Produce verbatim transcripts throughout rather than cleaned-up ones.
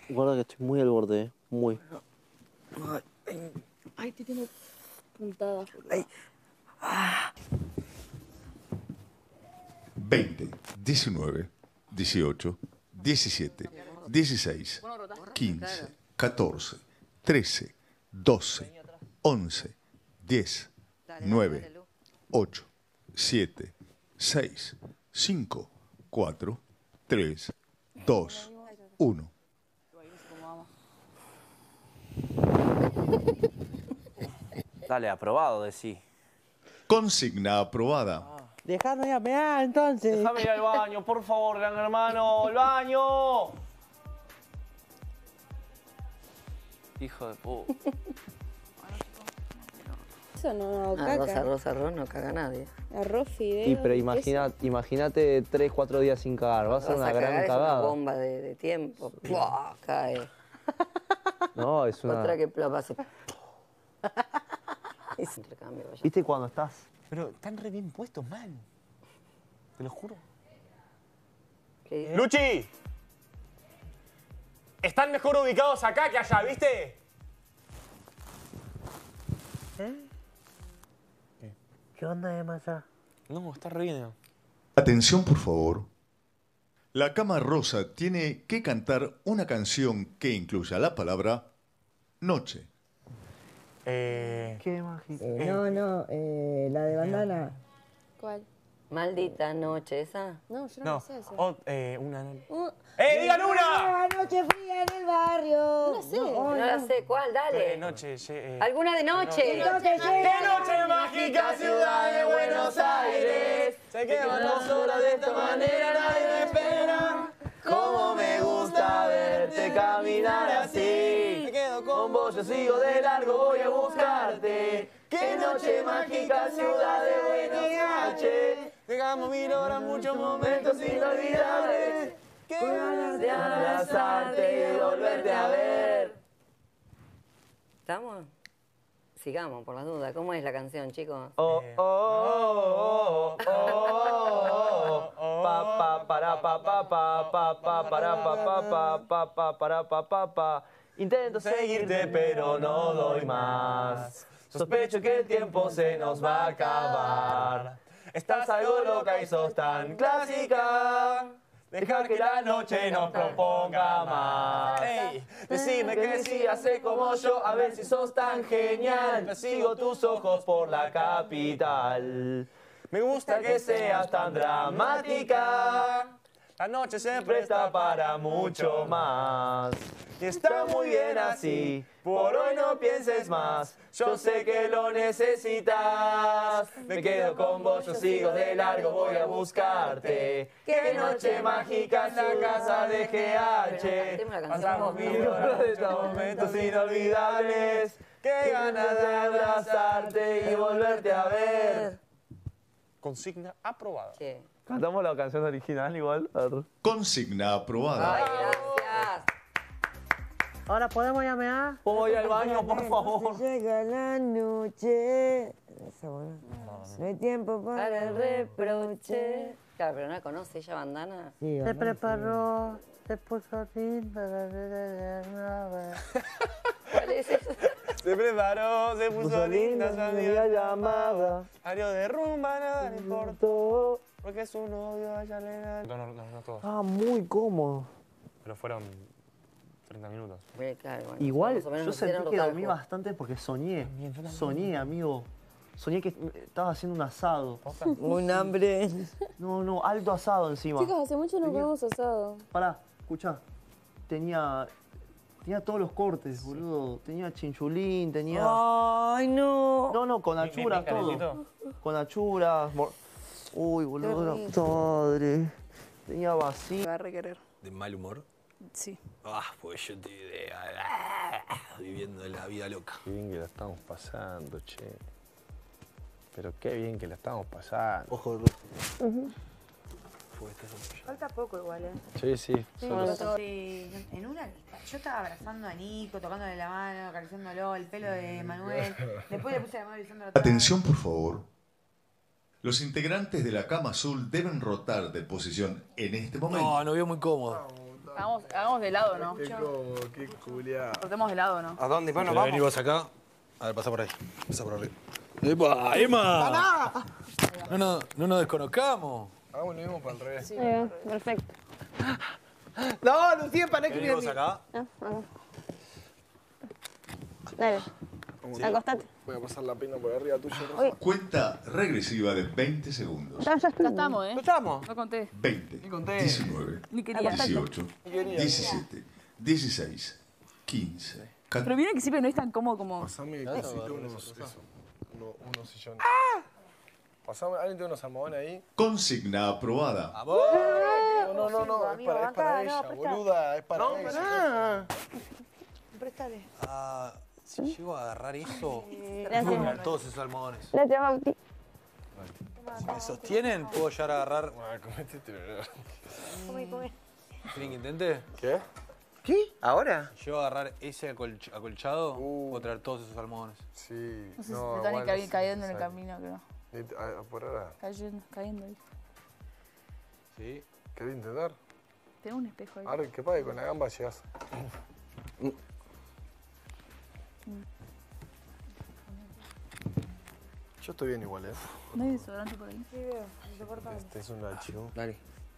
Guarda que estoy muy al borde, ¿eh? Muy. Ay, ay. Ay, te tengo puntadas. Ay. Ah. veinte, diecinueve, dieciocho, diecisiete, dieciséis, quince, catorce, trece, doce, once, diez, nueve, ocho, siete, seis, cinco, cuatro, tres, dos, uno. Dale, aprobado, decí. Consigna aprobada. Dejadme ir a mear, entonces. Déjame ir al baño, por favor, gran hermano. ¡El baño! Hijo de puta. Eso no, Arroz, caca. arroz, arroz, no caga nadie. Arroz, fideo. Y pero y imagina, queso. imagínate tres, cuatro días sin cagar. Va a ser Vas una a gran cagar, es cagada. una bomba de, de tiempo. ¡Pua! Cae. No, es una... Otra que plapa hace. Es intercambio, vaya. ¿Viste cuando estás? Pero están re bien puestos, man. Te lo juro. ¿Qué? ¡Luchi! Están mejor ubicados acá que allá, ¿viste? ¿Qué onda, Emma, allá? No, está re bien. Atención, por favor. La Cama Rosa tiene que cantar una canción que incluya la palabra noche. Eh... Qué mágico. Eh, no, no, eh, la de bandana. ¿Cuál? Maldita noche, ¿esa? No, yo no, No, lo sé eso. ot- eh, una... Uh, ¡Eh, digan una! Ah, noche fría en el barrio. No la sé. No la sé, ¿cuál? Dale. Eh, noche, ye- eh... ¿Alguna de noche? Entonces ¡Qué llega. noche mágica, ciudad de Buenos Aires! Sé que van las horas de esta manera, nadie me espera. Cómo me gusta verte caminar así. Me quedo con vos, yo sigo de largo, voy a buscarte. ¡Qué noche mágica, ciudad de Buenos Aires! Dejamos mil horas, muchos momentos inolvidables. ¡Qué ganas de abrazarte y de volverte a ver! ¿Estamos? Sigamos, por las dudas. ¿Cómo es la canción, chicos? Oh, oh, oh, oh, oh, oh, pa, pa, para, pa, pa, pa, pa, pa, para, pa, pa, pa, pa, pa, para, pa, pa, pa. Intento seguirte, pero no doy más. Sospecho que el tiempo se nos va a acabar. Estás algo loca y sos tan clásica. Deja que la noche nos proponga más. Ey, decime que sí, hace como yo, a ver si sos tan genial. Persigo tus ojos por la capital. Me gusta que seas tan dramática. La noche se presta para mucho más. Y está muy bien así, por hoy no pienses más. Yo sé que lo necesitas. Me quedo con vos, yo sigo de largo, voy a buscarte. Qué noche mágica en la casa de G H. Pasamos mil horas de estos momentos inolvidables. Qué ganas de abrazarte y volverte a ver. Consigna aprobada. ¿Qué? Cantamos la canción original igual. Consigna aprobada. Ay, gracias. Ahora podemos llamear. ¿Puedo ir al baño, por favor? Llega la noche. Esa buena. No hay tiempo para, Para el reproche. Claro, pero no la conoce ella, bandana. Sí, Se bandana, preparó, se puso linda la vida nueva. ¿Cuál es esa? Se preparó, se puso linda, me sabía llamada. Ario de rumba, nada le importó. Porque su novio a ella le da... No, no, no, no todos. Ah, muy cómodo. Pero fueron treinta minutos. Bueno, claro, bueno, Igual, más o menos yo nos sentí hicieron que rotar dormí el juego. bastante porque soñé. También, yo también. Soñé, amigo. Soñé que estaba haciendo un asado. Un hambre. No, no, alto asado encima. Chicos, hace mucho no Tenía- comemos asado. Pará, escuchá. Tenía... Tenía todos los cortes, boludo. Tenía chinchulín, tenía... Ay, no. No, no, con achuras, bien todo. calentito. Con achuras. mor- Uy, boludo, la puta madre. Tenía vacío. Va a requerer. ¿De mal humor? Sí. Ah, pues yo te idea. Viviendo la vida loca. Qué bien que la estamos pasando, che. Pero qué bien que la estamos pasando. Ojo, Falta poco igual, ¿eh? Sí, sí. solo- Sí, en una, yo estaba abrazando a Nico, tocándole la mano, acariciándolo, el pelo de Manuel. Después le puse la mano besando la Atención, por favor. Los integrantes de la Cama Azul deben rotar de posición en este momento. No, no veo muy cómodo. Hagamos, hagamos de lado, ¿no? Qué como, qué culiao. Cortemos de lado, ¿no? ¿A dónde? Bueno, Vení vamos. vos acá. A ver, pasa por ahí. Pasa por arriba. ¡Epa! ¡Emma! No, no, no nos desconozcamos. Hagamos lo mismo para el revés. Ahí va, perfecto. No, Lucía, para que Vení me vos acá. Ah, acá. Dale, acostate. Voy a pasar la pena por arriba tuyo, Rosa. Cuenta regresiva de veinte segundos. Ya, ya Ya estamos, ¿eh? ¿No estamos? No conté. veinte, Ni conté. diecinueve, Ni quería. dieciocho, Ni quería. diecisiete, dieciséis, quince, Pero catorce. vieron que siempre no es tan cómodo como... Pasame cosito, unos, eso, uno- unos sillones. Pasame, ¿alguien tiene unos almohadones ahí? Consigna aprobada. ¡Vamos! No, no, no, no, es amigo, para, es para acá, ella, no, presta. boluda, es para No, ella. pará. Préstale. Ah, si llego a agarrar eso, Gracias. todos esos almohadones. Gracias, Bauti. Si me sostienen, puedo llegar a agarrar. Ah, cometete, boludo. Come, come. ¿Quieren que intente? ¿Qué? ¿Qué? ¿Ahora? Si llego a agarrar ese acolch- acolchado, Uh. puedo traer todos esos almohadones. Sí. No sé si no, te están igual ca- es cayendo en el necesario. camino, creo. Ni- ah, Por ahora, Cayendo, cayendo. ahí. ¿Sí? ¿querés intentar? Tengo un espejo ahí. Ahora que pague con la gamba llegás. Yo estoy bien igual, ¿eh? ¿No hay desodorante por ahí? Sí, veo. Insoportable. Este es un archivo. Dale.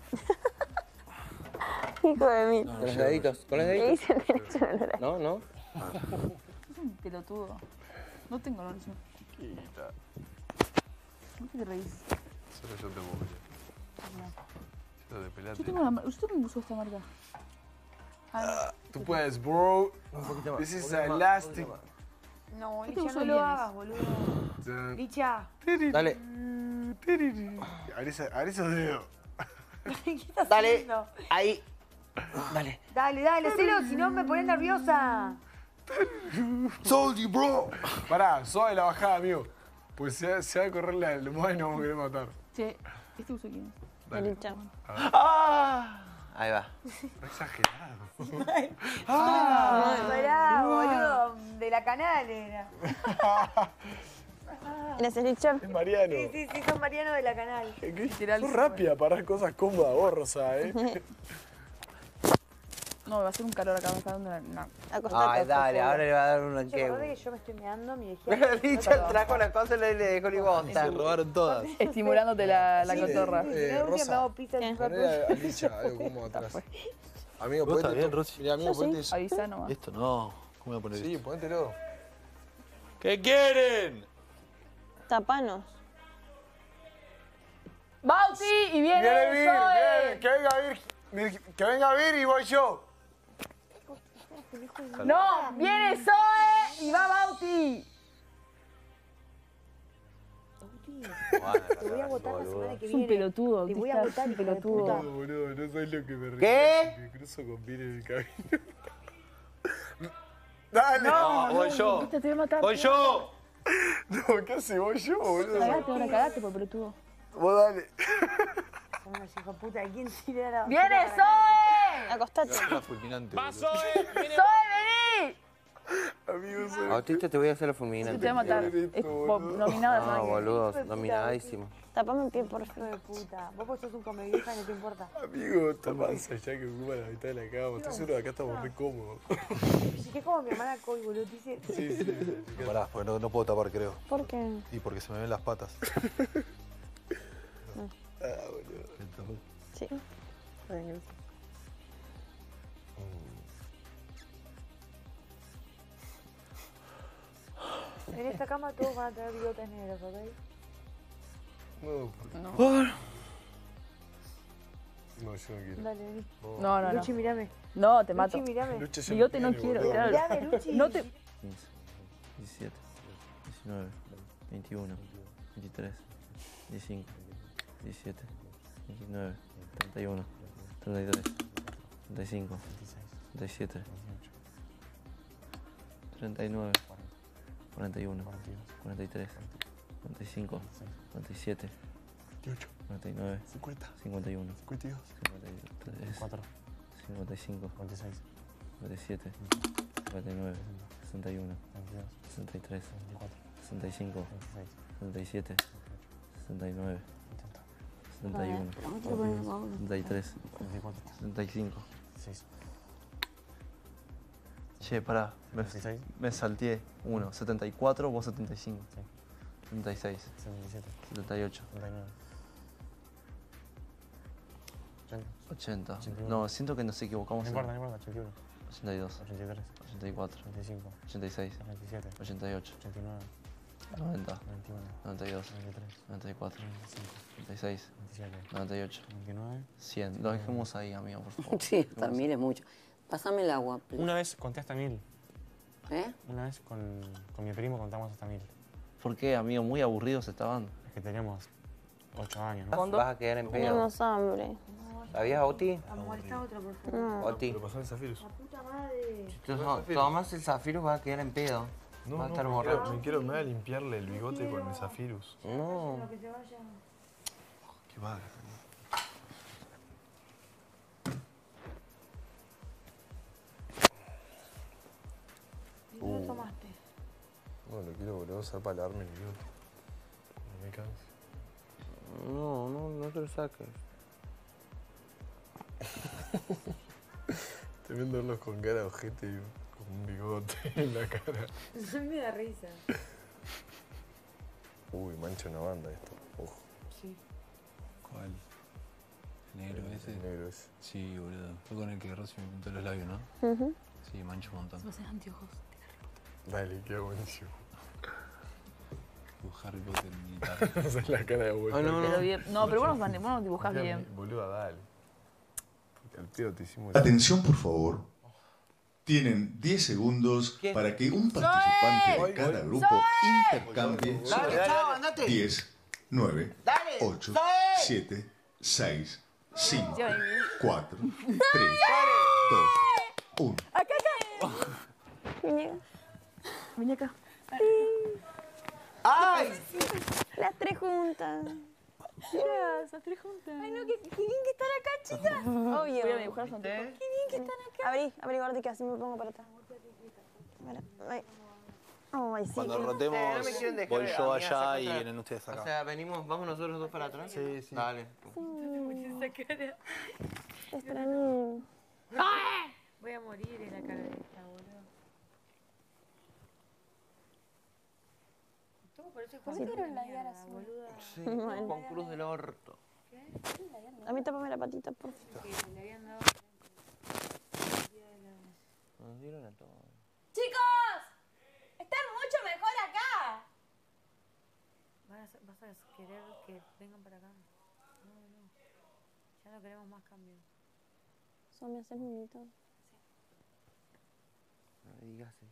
Hijo de mí. Con los deditos. Con los ¿Qué deditos. hice el derecho de honor? No, no. Es un pelotudo. No tengo olor encima. Quita. ¿No te reís? Solo yo te voy. Yo te peleate. Yo tengo una marca. ¿Usted me puso esta marca? Ah, Tú puedes, bro. Un poquito más. This is un poquito más, elastic. un poquito No, Yo te Licha, uso no lo bienes. hagas, boludo. Dun, Licha. más. Dale. Abre esa- abre esos dedos. ¿Qué estás Dale. haciendo? Ahí. Dale. Dale, dale, celo, si no me pones nerviosa. Told you, bro. Pará, suave la bajada, amigo. Pues se, va- se va a correr la almohada y nos vamos a querer matar. che, ¿este uso quién es? El hincha. ¡Ah! Ahí va. No exagerado. Ah, pará, boludo. De la canal era. Gracias, Richard. Es Mariano. Sí, sí, sí, son Mariano de la canal. ¿Qué? Literal, Sos sí, rápida para dar cosas cómodas vos, Rosa, ¿eh? No, va a ser un calor acá, me está dando una... una- Acostate. Ay, dale, ahora le va a dar una Che, acordate que. que yo me estoy meando, mi viejita. Licha trajo las cosas y le le dejó ni bosta. Se robaron todas. Estimulándote la, la Sí, cotorra. sí, Eh, sí, sí, Rosa. me hago pizza en Ponele a Licha algo como atrás. Amigo, ¿Vos estás ponete. bien, to- Rosy? Mirá, amigo, Yo sí. ponete. Avisa nomás. Esto no. ¿Cómo voy a poner Sí, esto? ponételo. ¿Qué quieren? Tapanos. ¡Bauti! Y viene Viene Vir, Zoe. viene, que venga Vir, Vir, que venga Vir y voy yo. No, viene Zoe y va Bauti. Te voy a votar la semana que Es un viene. pelotudo. Te ¿qué voy a estás? votar, Un hijo de pelotudo. puta. No, boludo, no sabes lo que me río. ¿Qué? Me cruzo con Vir en el camino. Dale. No, voy yo. Viste, te voy a matar. ¡Voy yo! No, ¿qué hace? Voy yo, boludo. Cagate, ahora cagate por pelotudo. Vos dale. Son unos hijos de puta. ¿Quién tira la ¡Viene basura para acá? Zoe! Acostate. Era fulminante. boludo. ¡Zoe, vení! Amigo, soy... Autista, te voy a hacer la Te fulminante. voy a matar. Es po- nominada la No, semana que viene. boludo, Hijo de puta, nominadísimo. Tapame el pie, por Hijo favor. de puta. Vos porque sos un comediosa no te importa. Amigo, está más allá que ocupa la mitad de la cama. Estoy seguro que acá estamos re cómodos. Si que como mi hermana Coy, boludo, te dice. Sí, sí, sí. Pará, porque no, no puedo tapar, creo. ¿Por qué? Y porque se me ven las patas. Ah, boludo. Sí. En esta cama todos van a tener bigotes negros, ¿ok? No, No. no, yo no quiero. Dale, vení. No, no, no. Luchi, mirame. No, te mato. Luchi, mirame. Lucha ya Bigote no tiene, quiero, boludo. claro. Mirame, Luchi. No te... quince, diecisiete, diecinueve, veintiuno, veintitrés, veinticinco, diecisiete, veintinueve, treinta y uno, treinta y tres, treinta y cinco, treinta y siete, treinta y nueve, cuarenta y uno, cuarenta y tres, cuarenta y cinco, cuarenta y siete, veintiocho, cuarenta y nueve, cincuenta, cincuenta y uno, cincuenta y dos, cincuenta y tres, cincuenta y cinco, cincuenta y seis, cincuenta y siete, cincuenta y nueve, sesenta y uno, sesenta y tres, sesenta y cinco, sesenta y siete, sesenta y nueve, setenta y uno, setenta y tres, setenta y cinco, veintiséis. Che, pará, me, ¿veintiséis? me salteé. Uno, setenta y cuatro, vos setenta y cinco. Sí. setenta y seis. setenta y siete. setenta y ocho. setenta y nueve. ochenta. ochenta y uno. No, siento que nos equivocamos. No en- importa, no importa. ochenta y uno. ochenta y dos. ochenta y tres. ochenta y cuatro. ochenta y cinco. ochenta y seis. ochenta y siete. ochenta y ocho. ochenta y nueve. noventa. noventa y uno. noventa y dos. noventa y tres. noventa y cuatro. noventa y cinco. noventa y seis. noventa y siete. noventa y ocho. noventa y nueve. cien. Lo dejemos ahí, amigo, por favor. Sí, hasta mil es mucho. Pásame el agua, please. Una vez conté hasta mil. ¿Eh? Una vez con, con mi primo contamos hasta mil. ¿Por qué, amigo? Muy aburridos estaban. Es que teníamos ocho años, ¿no? Vas a quedar en pedo. Tenemos hambre. ¿Sabías, Oti? Molesta otro, por favor. No. Oti. Pero pasó el Zafirus. La puta madre. Si tú tomas el Zafirus vas a quedar en pedo. No, vas a no, estar me borracho. quiero, me quiero, me voy a limpiarle el bigote con el Zafirus. No. Que se vaya. Qué madre. ¿Y no lo tomaste? No, lo quiero, lo voy a usar para lavarme el bigote. Cuando me canse. No, no, no te lo saques. Estoy viendo verlos con cara de ojete y con un bigote en la cara. Eso me da risa. Uy, mancha una banda esto. Ojo. Sí. ¿Cuál? ¿El negro El- ese? el negro ese. Sí, boludo. Fue con el que Rosy me pintó los labios, ¿no? Ujú. Sí, mancho un montón. Vas a hacer anteojos. Dale, qué buenísimo. Un Harry Potter militar. Esa es la cara de abuelo. Ah, no, Pero bien. No, pero vos nos, vos nos dibujás bien. Boluda, dale. Porque al pedo te hicimos... Atención, por favor. Tienen diez segundos ¿Qué? para que un participante de cada grupo intercambie Dale, chao, andate. diez, nueve, Dale. ocho, Soy. siete, seis, cinco, Sí. cuatro, tres, dos, uno. Acá, acá. Muñeca. Vení acá. ¡Ay! Las tres juntas. Mira, esas tres juntas. Ay, no, qué, qué bien que están acá, chicas. Obvio. Voy a dibujar los anteojos. Qué bien que están acá. Abrí, abrí, guarda que así me pongo para atrás. Para, ay. Ay, sí. Cuando No rotemos, me quieren dejar voy a yo mí a allá sacar y otra- vienen ustedes O acá. sea, venimos, vamos nosotros dos para atrás. Sí, sí. Dale. Te extrañé. Voy a morir en la cara de esta, boludo. Todo por eso ¿Por es qué Juan la de diara mierda, así? boluda. Sí, Bueno. Juan Cruz del Orto. A mí tapame la patita, por favor. Que le habían dado Nos dieron a todos. ¡Chicos! ¡Están mucho mejor acá! Vas a, vas a querer que vengan para acá. No, no. Ya no queremos más cambios. Solo me haces bonito. No me digas eso.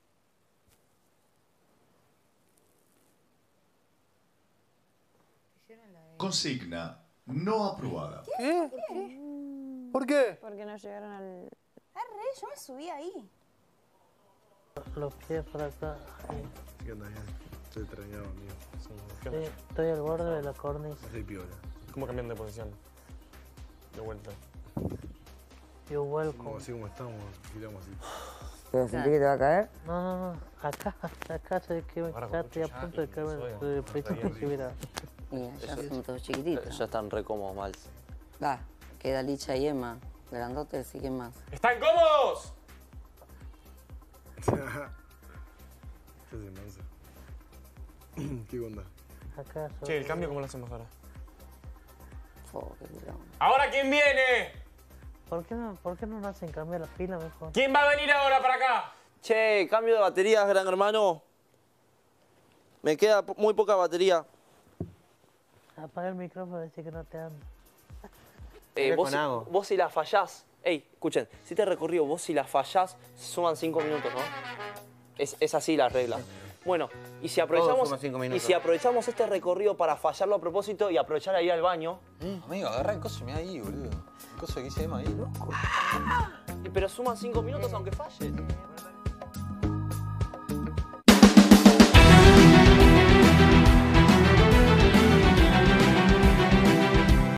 Hicieron la de... Consigna no aprobada. ¿Qué? ¿Por qué? Porque no llegaron al... Arre, yo me subí ahí. Los pies por acá. ¿Qué onda, bien? Estoy extrañado, amigo. ¿Qué Sí, onda? estoy al borde de la cornisa. Estoy piola. ¿Cómo cambian de posición? De vuelta. Yo vuelco. Como así como estamos, giramos así. ¿Pero sentí que te va a caer? No, no, no. Acá, acá sé que me Ahora, ya estoy a ya, punto de ya, caerme soy, de no pecho estaría que mira. Mira, ya son todos chiquititos. Ya están re cómodos, mal. Va, queda Licha y Emma. Grandote, sí que más. ¡Están cómodos! ¿Qué hace, Mansa? ¿Qué onda? Acá soy. Che, ¿el cambio cómo lo hacemos ahora? Oh, qué broma. ¡Ahora quién viene! ¿Por qué no, por qué no nos hacen cambiar la pila mejor? ¿Quién va a venir ahora para acá? Che, cambio de baterías, gran hermano. Me queda po- muy poca batería. Apaga el micrófono y dice que no te anda. Eh, Mira vos, con si- Ago. vos si la fallás, ey, escuchen, si te recorrido, vos si la fallás, suman cinco minutos, ¿no? Es, es así la regla. Bueno, y si aprovechamos suma cinco y minutos. si aprovechamos este recorrido para fallarlo a propósito y aprovechar a ir al baño, Amigo, agarra el coso y me da ahí, boludo. El coso que hice Emma ahí, loco. y- pero suman cinco minutos aunque falle.